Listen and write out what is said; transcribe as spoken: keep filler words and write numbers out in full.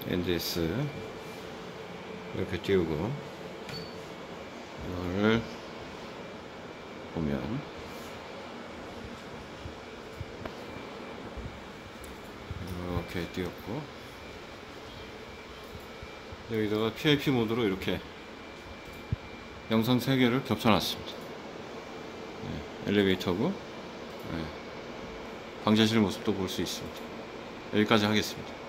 엔디에스 이렇게 띄우고 이걸 보면 이렇게 띄웠고 여기다가 피아이피 모드로 이렇게 영상 세 개를 겹쳐놨습니다. 네, 엘리베이터고 네, 방제실 모습도 볼 수 있습니다. 여기까지 하겠습니다.